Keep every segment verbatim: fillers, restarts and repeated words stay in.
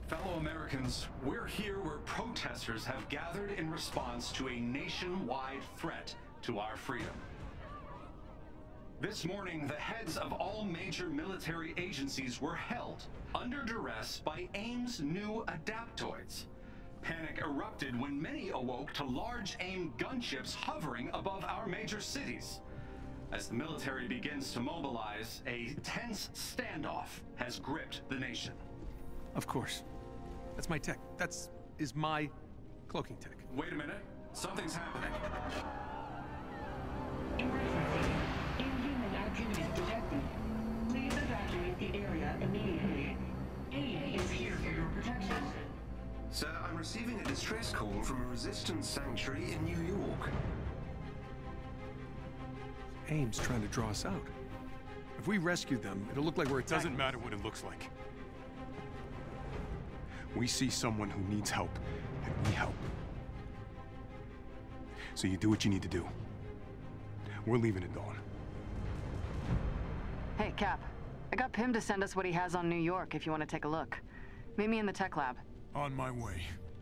Fellow Americans, we're here where protesters have gathered in response to a nationwide threat to our freedom. This morning, the heads of all major military agencies were held under duress by AIM's new adaptoids. Panic erupted when many awoke to large AIM gunships hovering above our major cities. As the military begins to mobilize, a tense standoff has gripped the nation. Of course. That's my tech. That's... is my cloaking tech. Wait a minute. Something's happening. Emergency. Inhuman activity detected. Please evacuate the area immediately. AIM is here for your protection. Sir, I'm receiving a distress call from a resistance sanctuary in New York. AIM's trying to draw us out. If we rescue them, it'll look like we're attacking. Doesn't matter what it looks like. We see someone who needs help, and we help. So you do what you need to do. We're leaving at dawn. Hey, Cap. I got Pim to send us what he has on New York if you want to take a look. Meet me in the tech lab. On my way.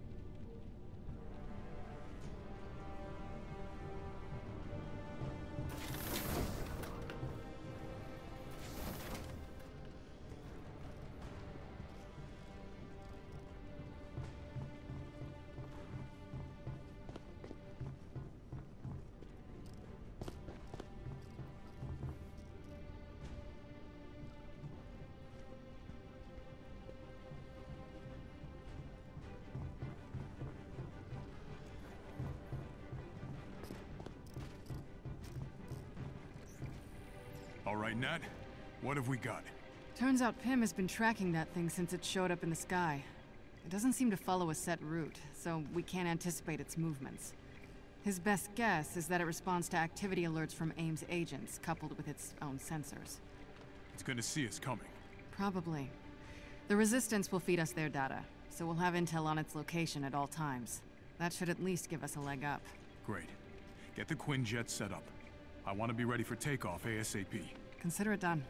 All right, Nat, what have we got? Turns out Pim has been tracking that thing since it showed up in the sky. It doesn't seem to follow a set route, so we can't anticipate its movements. His best guess is that it responds to activity alerts from AIM's agents, coupled with its own sensors. It's gonna see us coming. Probably. The Resistance will feed us their data, so we'll have intel on its location at all times. That should at least give us a leg up. Great. Get the Quinjet set up. I want to be ready for takeoff ASAP. Consider it done.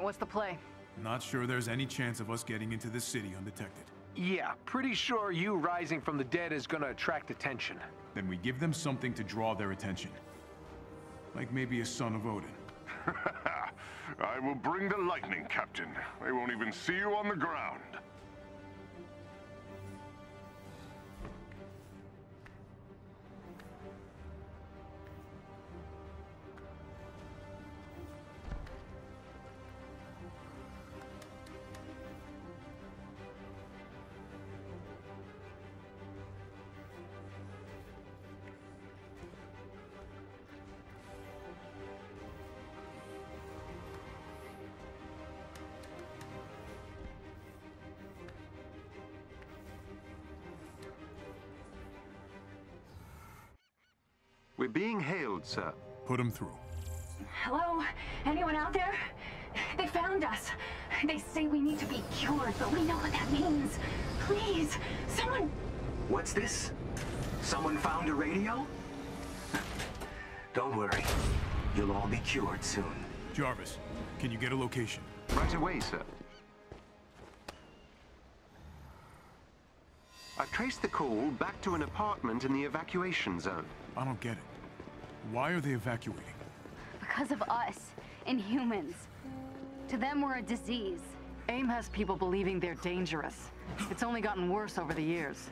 right, what's the play? Not sure there's any chance of us getting into this city undetected. Yeah, pretty sure you rising from the dead is gonna attract attention. Then we give them something to draw their attention. Like maybe a son of Odin. I will bring the lightning, Captain. They won't even see you on the ground. We're being hailed, sir. Put them through. Hello? Anyone out there? They found us. They say we need to be cured, but we know what that means. Please, someone... What's this? Someone found a radio? Don't worry. You'll all be cured soon. Jarvis, can you get a location? Right away, sir. I've traced the call back to an apartment in the evacuation zone. I don't get it. Why are they evacuating? Because of us, Inhumans. To them, we're a disease. AIM has people believing they're dangerous. It's only gotten worse over the years.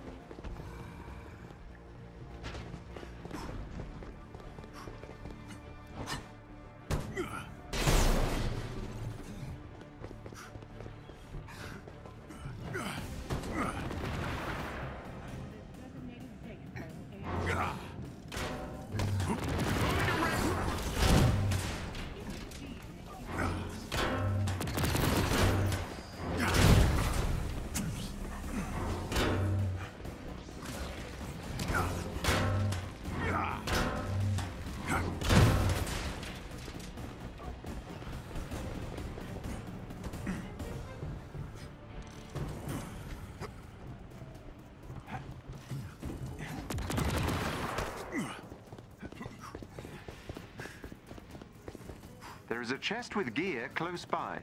There is a chest with gear close by.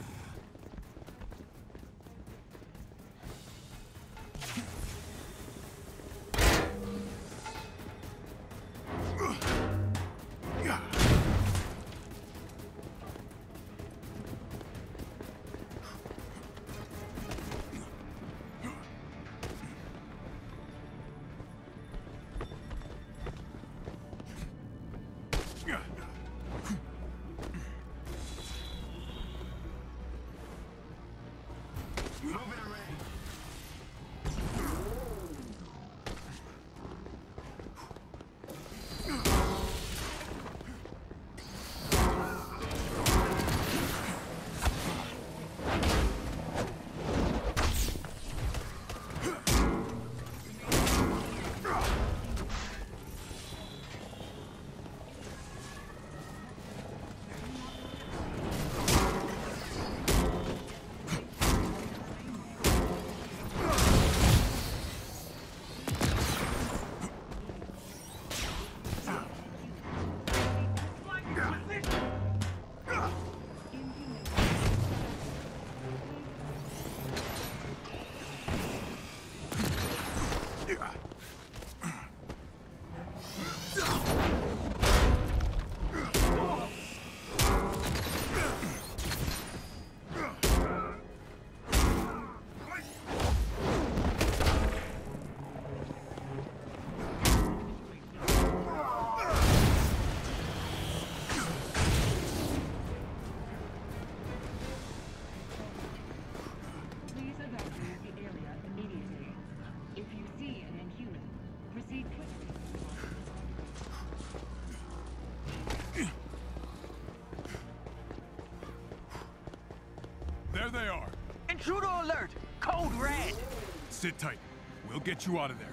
There they are. Intruder alert! Code red! Sit tight. We'll get you out of there.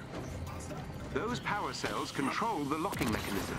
Those power cells control the locking mechanism.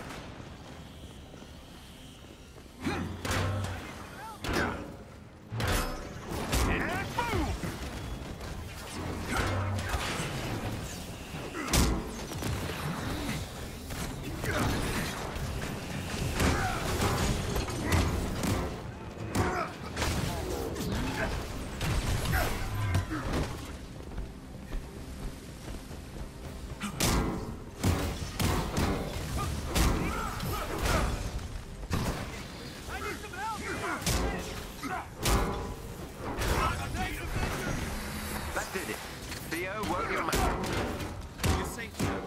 You safe?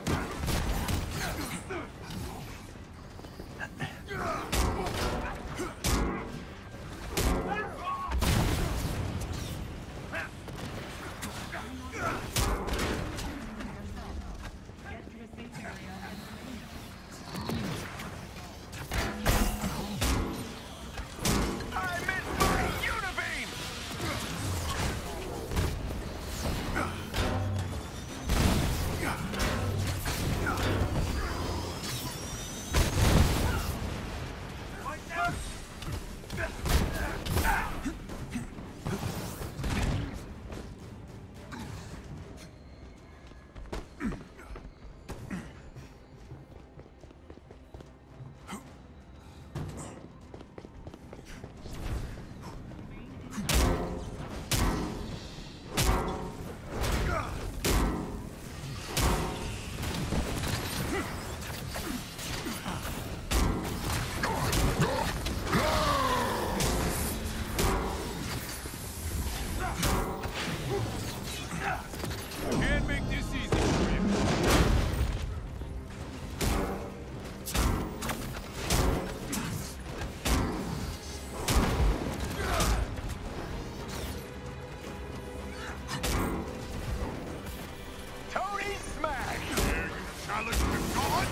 Can't make this easy for you. Tony Smash! Dare you challenge the god?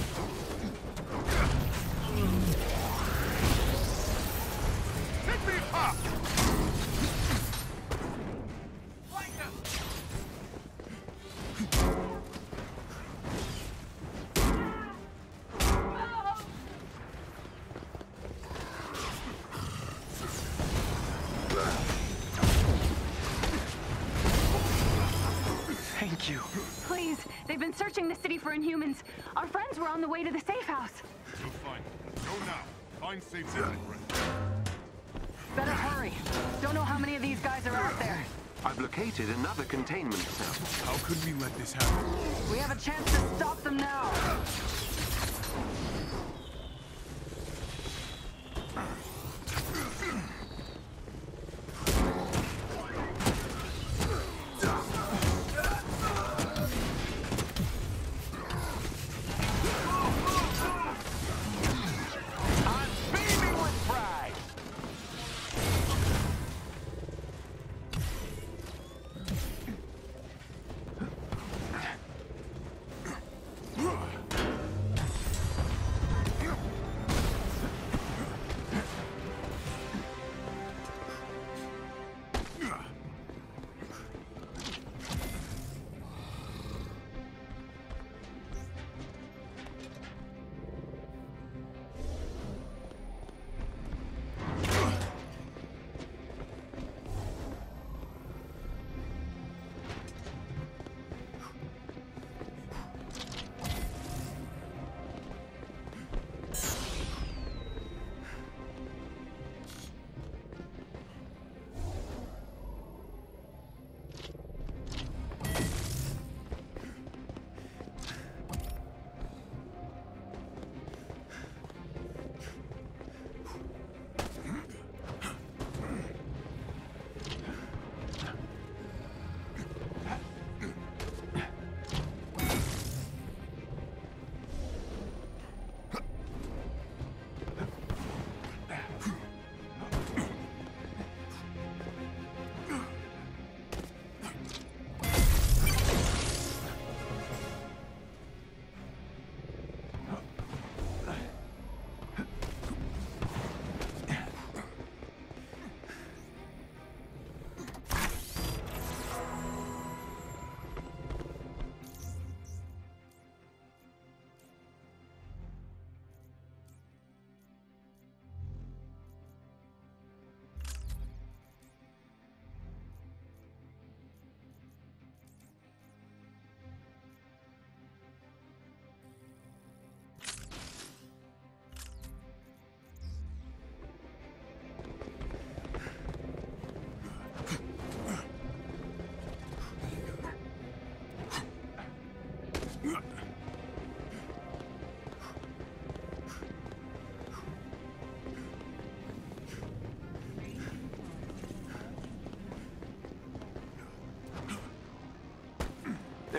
Take me up! Thank you. Please, they've been searching the city for Inhumans. Our friends were on the way to the safe house. You'll find them. Go now. Find safe exit. Better hurry. Don't know how many of these guys are out there. I've located another containment cell. How could we let this happen? We have a chance to stop them now. I'm beaming with pride!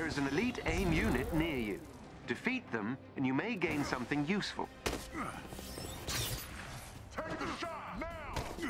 There is an elite AIM unit near you. Defeat them, and you may gain something useful. Take the shot now!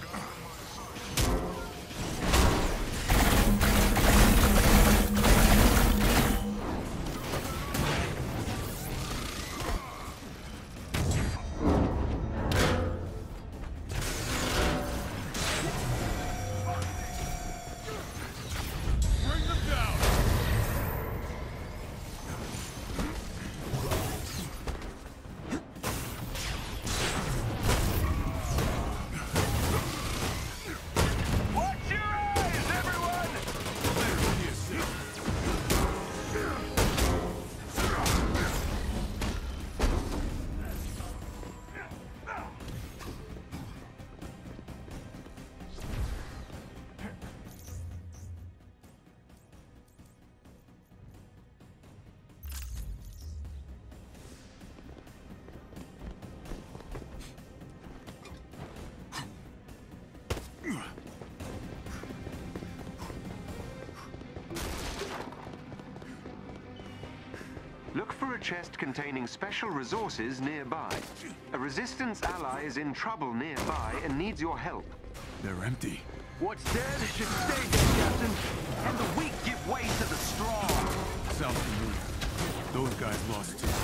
Look for a chest containing special resources nearby. A Resistance ally is in trouble nearby and needs your help. They're empty. What's dead should stay dead, Captain. And the weak give way to the strong. Sounds familiar. Those guys lost too.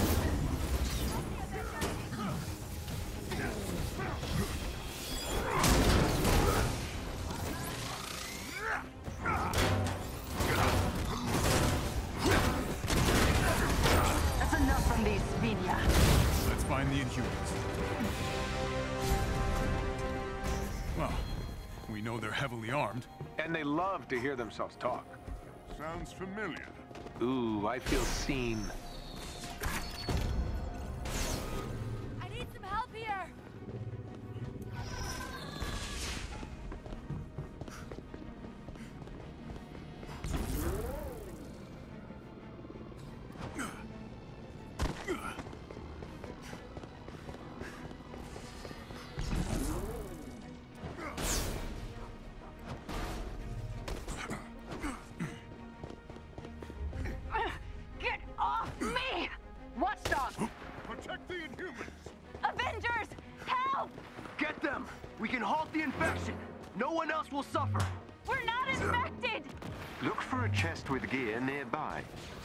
Let's find the Inhumans. Well, we know they're heavily armed. And they love to hear themselves talk. Sounds familiar. Ooh, I feel seen. I need some help here. Get off me! Watchdog! Protect the Inhumans! Avengers! Help! Get them! We can halt the infection. No one else will suffer. We're not infected! Look for a chest with gear nearby.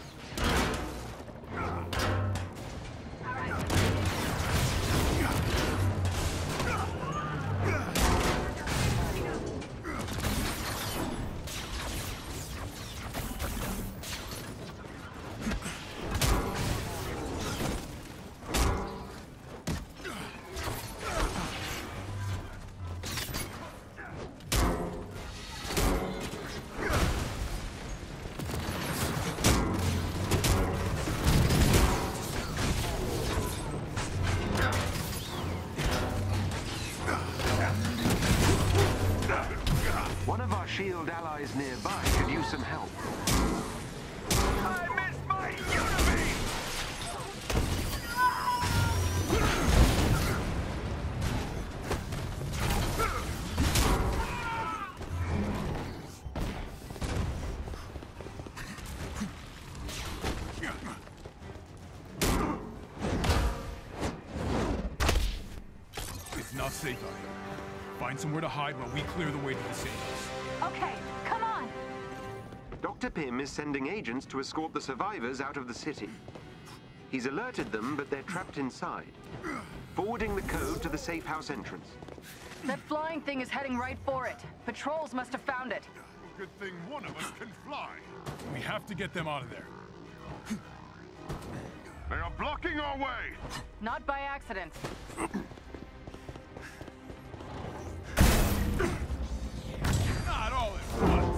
One of our shield allies nearby could use some help. I missed my Unity! It's not safe out here. Find somewhere to hide while we clear the way to the safe house. Okay, come on! Doctor Pym is sending agents to escort the survivors out of the city. He's alerted them, but they're trapped inside. Forwarding the code to the safe house entrance. That flying thing is heading right for it. Patrols must have found it. Good thing one of us can fly. We have to get them out of there. They are blocking our way! Not by accident. Not all at once.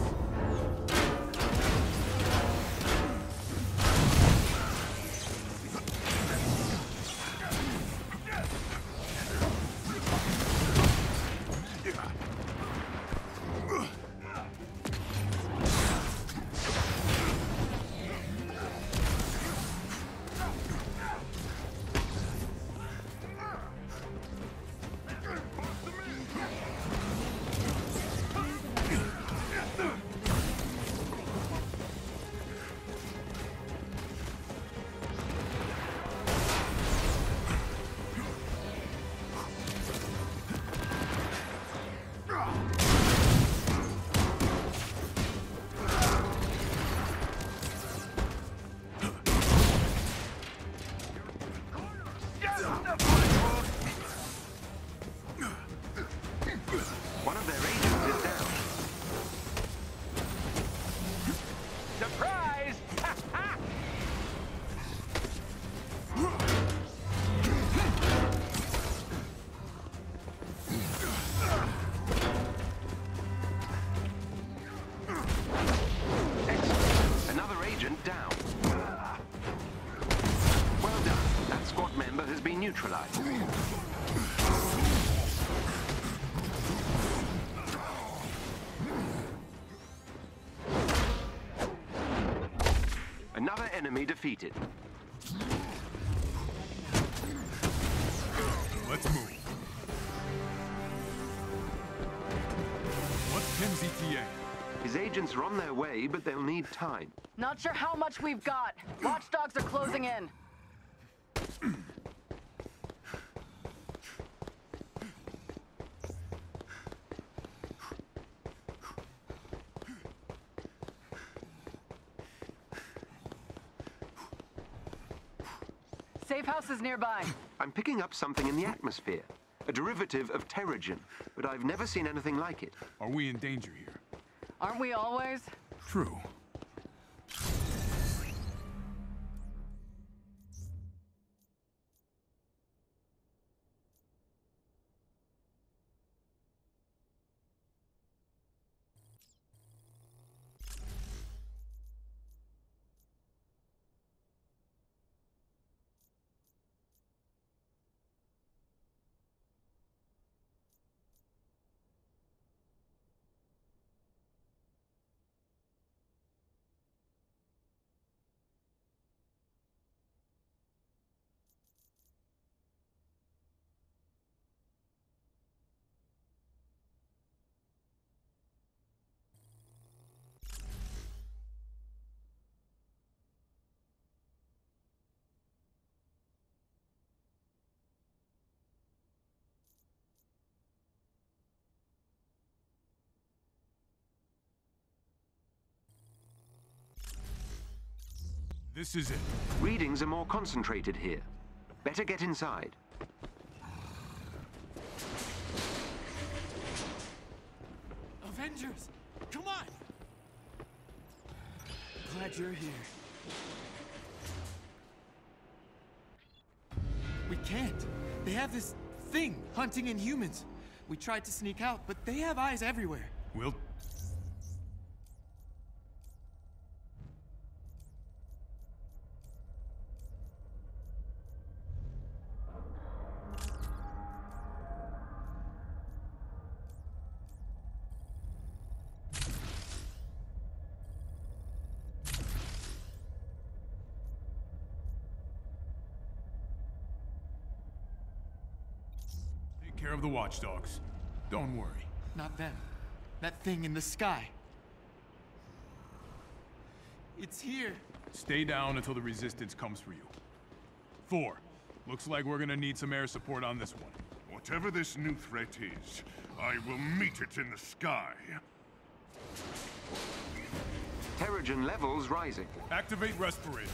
agent down. Well done. That squad member has been neutralized. Another enemy defeated. Let's move. What's Pim's E T A? His agents are on their way, but they'll need time. Not sure how much we've got. Watchdogs are closing in. Safe house is nearby. I'm picking up something in the atmosphere. A derivative of Terrigen, but I've never seen anything like it. Are we in danger here? Aren't we always? True. This is it. Readings are more concentrated here. Better get inside. Avengers! Come on! Glad you're here. We can't. They have this thing hunting Inhumans. We tried to sneak out, but they have eyes everywhere. We'll... care of the watchdogs. Don't worry. Not them. That thing in the sky. It's here. Stay down until the resistance comes for you. Four. Looks like we're gonna need some air support on this one. Whatever this new threat is, I will meet it in the sky. Terrigen levels rising. Activate respirators.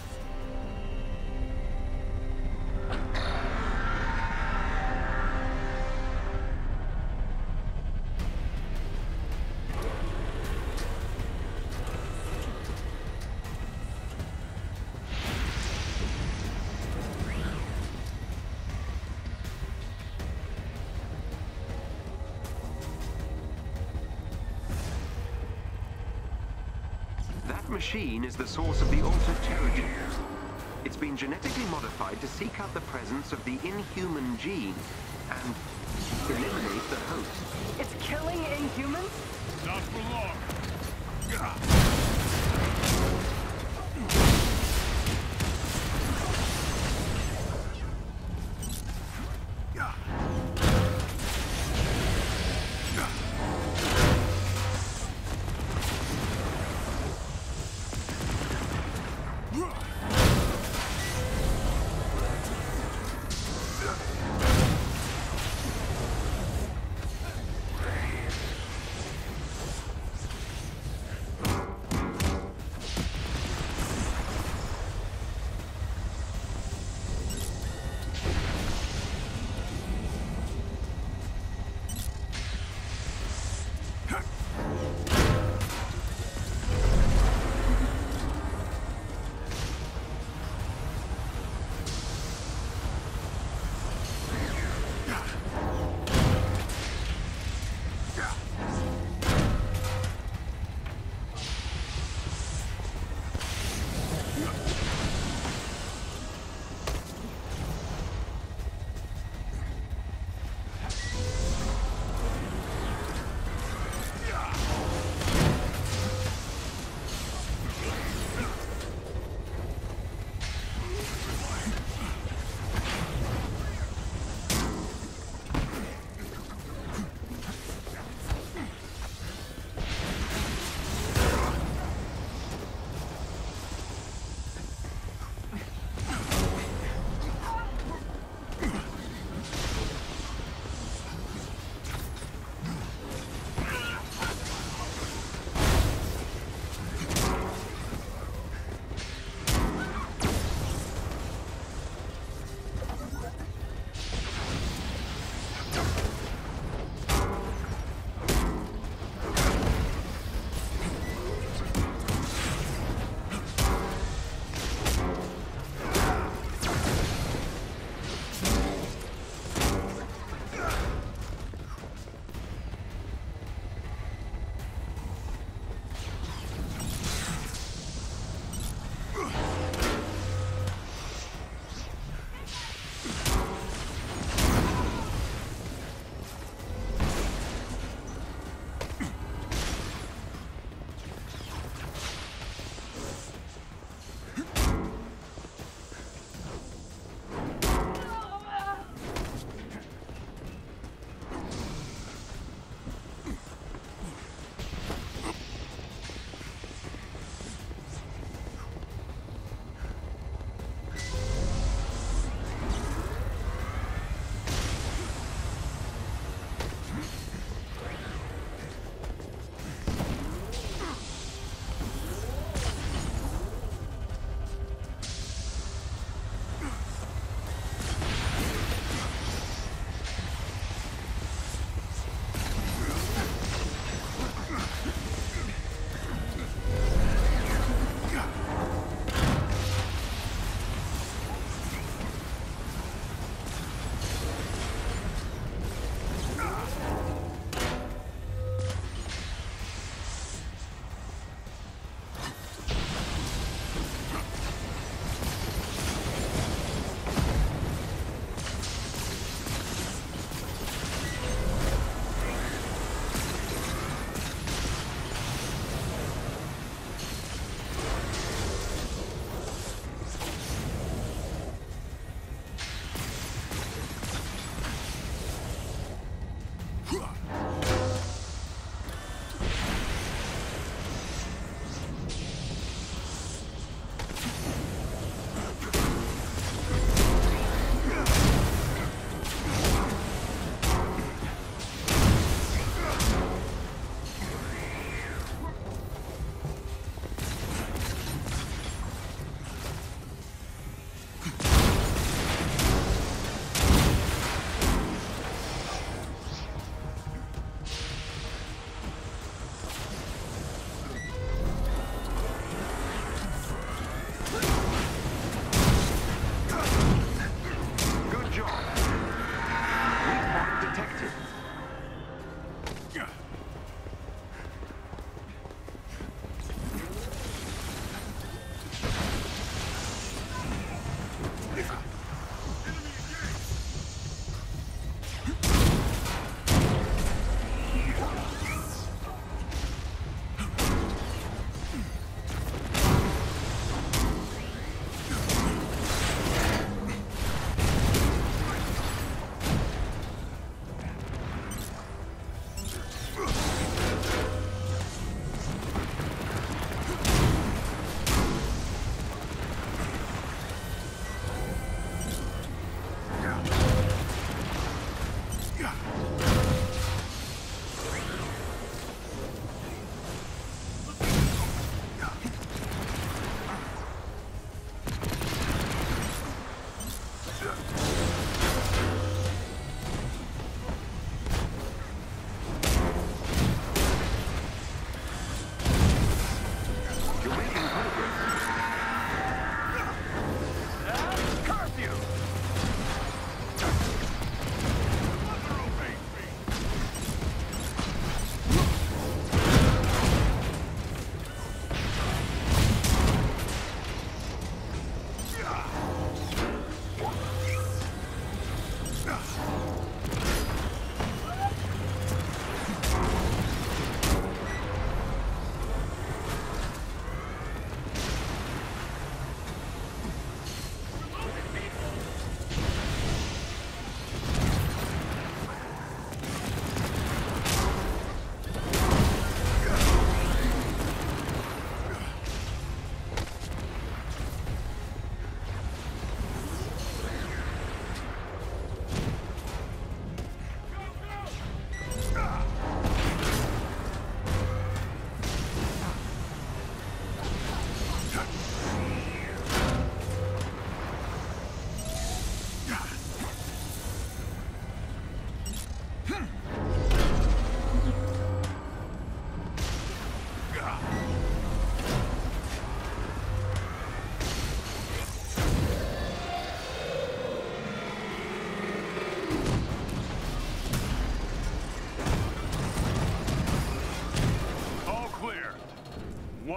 Machine is the source of the altered Terrigen. It's been genetically modified to seek out the presence of the inhuman gene and eliminate the host. It's killing Inhumans? Not for long.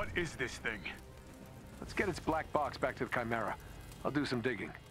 What is this thing? Let's get its black box back to the Chimera. I'll do some digging.